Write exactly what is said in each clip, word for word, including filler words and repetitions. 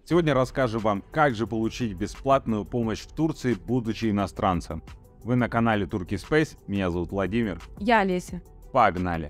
Сегодня расскажу вам, как же получить бесплатную помощь в Турции, будучи иностранцем. Вы на канале Turkey Space, меня зовут Владимир. Я Олеся. Погнали!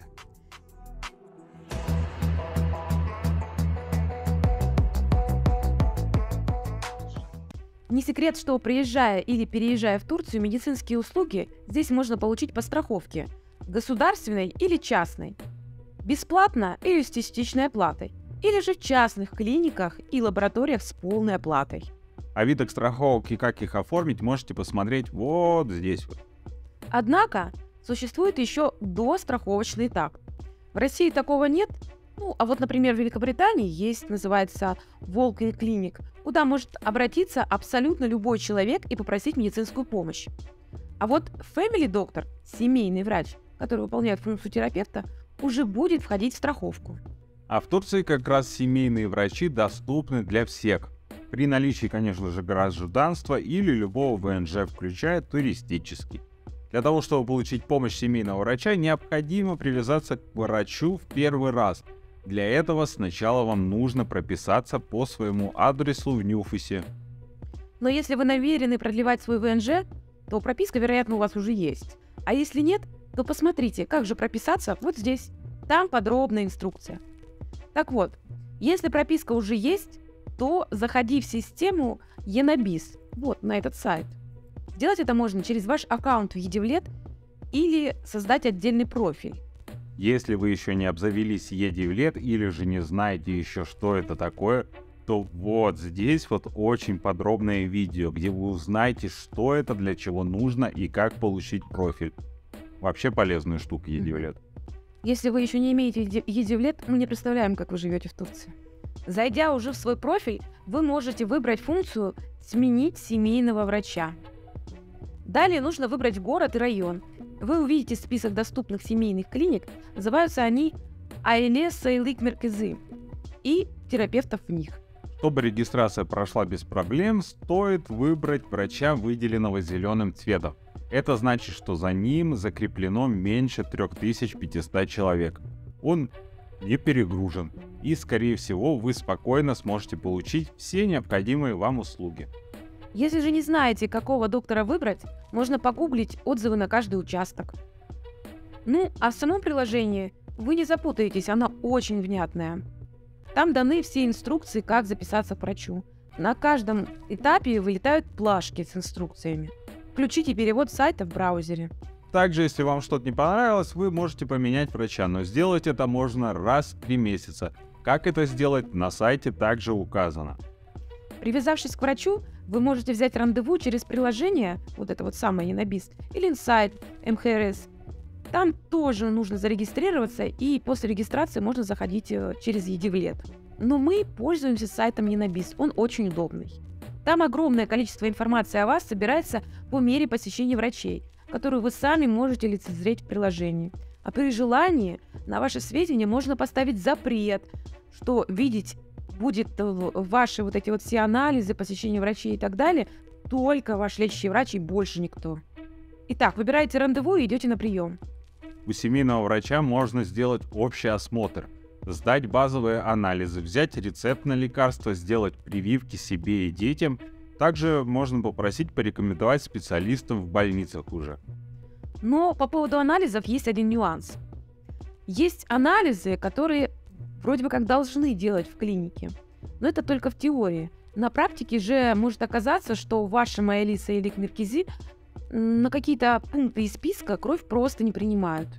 Не секрет, что приезжая или переезжая в Турцию, медицинские услуги здесь можно получить по страховке – государственной или частной, бесплатно или с частичной оплатой, или же в частных клиниках и лабораториях с полной оплатой. О видах страховок и как их оформить можете посмотреть вот здесь вот. Однако существует еще достраховочный этап. В России такого нет, ну а вот, например, в Великобритании есть, называется Walk-in Clinic, куда может обратиться абсолютно любой человек и попросить медицинскую помощь. А вот Family Doctor, семейный врач, который выполняет функцию терапевта, уже будет входить в страховку. А в Турции как раз семейные врачи доступны для всех. При наличии, конечно же, гражданства или любого вэ эн жэ, включая туристический. Для того, чтобы получить помощь семейного врача, необходимо привязаться к врачу в первый раз. Для этого сначала вам нужно прописаться по своему адресу в НЮФУСе. Но если вы намерены продлевать свой вэ эн жэ, то прописка, вероятно, у вас уже есть. А если нет, то посмотрите, как же прописаться вот здесь. Там подробная инструкция. Так вот, если прописка уже есть, то заходи в систему Енобиз, вот на этот сайт. Сделать это можно через ваш аккаунт в Едивлет или создать отдельный профиль. Если вы еще не обзавелись Едивлет или же не знаете еще, что это такое, то вот здесь вот очень подробное видео, где вы узнаете, что это, для чего нужно и как получить профиль. Вообще полезная штука Едивлет. Если вы еще не имеете Едивлет, мы не представляем, как вы живете в Турции. Зайдя уже в свой профиль, вы можете выбрать функцию «Сменить семейного врача». Далее нужно выбрать город и район. Вы увидите список доступных семейных клиник, называются они «Aile Sağlık Merkezi» и терапевтов в них. Чтобы регистрация прошла без проблем, стоит выбрать врача, выделенного зеленым цветом. Это значит, что за ним закреплено меньше трёх тысяч пятисот человек. Он не перегружен, и, скорее всего, вы спокойно сможете получить все необходимые вам услуги. Если же не знаете, какого доктора выбрать, можно погуглить отзывы на каждый участок. Ну, а в самом приложении вы не запутаетесь, оно очень внятное. Там даны все инструкции, как записаться к врачу. На каждом этапе вылетают плашки с инструкциями. Включите перевод сайта в браузере. Также, если вам что-то не понравилось, вы можете поменять врача, но сделать это можно раз в три месяца. Как это сделать, на сайте также указано. Привязавшись к врачу, вы можете взять рандеву через приложение, вот это вот самое Енобиз, или Инсайт, эм ха эр эс. Там тоже нужно зарегистрироваться, и после регистрации можно заходить через Едивлет. Но мы пользуемся сайтом Енобиз, он очень удобный. Там огромное количество информации о вас собирается по мере посещения врачей, которую вы сами можете лицезреть в приложении. А при желании на ваши сведения можно поставить запрет, что видеть будет ваши вот эти вот все анализы, посещение врачей и так далее, только ваш лечащий врач и больше никто. Итак, выбираете рандеву и идете на прием. У семейного врача можно сделать общий осмотр, сдать базовые анализы, взять рецепт на лекарства, сделать прививки себе и детям. Также можно попросить порекомендовать специалистов в больницах уже. Но по поводу анализов есть один нюанс. Есть анализы, которые вроде бы как должны делать в клинике, но это только в теории. На практике же может оказаться, что в вашем Aile Sağlık Merkezi на какие-то пункты из списка кровь просто не принимают.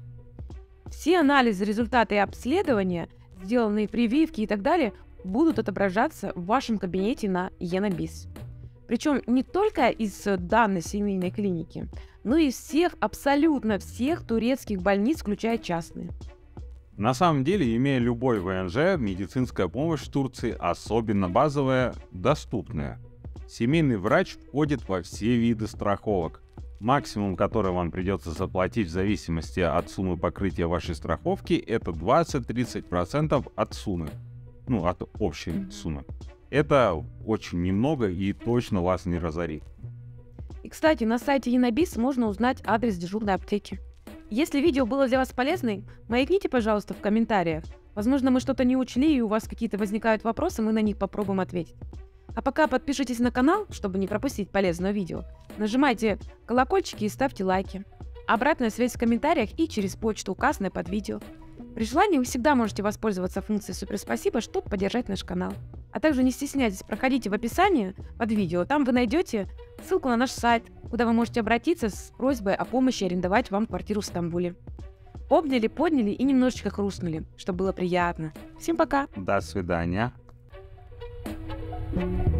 Все анализы, результаты и обследования, сделанные прививки и так далее, будут отображаться в вашем кабинете на Енобиз. Причем не только из данной семейной клиники, но и из всех, абсолютно всех турецких больниц, включая частные. На самом деле, имея любой вэ эн жэ, медицинская помощь в Турции, особенно базовая, доступная. Семейный врач входит во все виды страховок. Максимум, который вам придется заплатить в зависимости от суммы покрытия вашей страховки, это двадцать-тридцать процентов от суммы. Ну, от общей суммы. Это очень немного и точно вас не разорит. И, кстати, на сайте Енобиз можно узнать адрес дежурной аптеки. Если видео было для вас полезным, маякните, пожалуйста, в комментариях. Возможно, мы что-то не учли, и у вас какие-то возникают вопросы, мы на них попробуем ответить. А пока подпишитесь на канал, чтобы не пропустить полезное видео. Нажимайте колокольчики и ставьте лайки. Обратная связь в комментариях и через почту, указанной под видео. При желании вы всегда можете воспользоваться функцией «Супер спасибо», чтобы поддержать наш канал. А также не стесняйтесь, проходите в описании под видео. Там вы найдете ссылку на наш сайт, куда вы можете обратиться с просьбой о помощи арендовать вам квартиру в Стамбуле. Обняли, подняли и немножечко хрустнули, чтобы было приятно. Всем пока! До свидания. Thank you.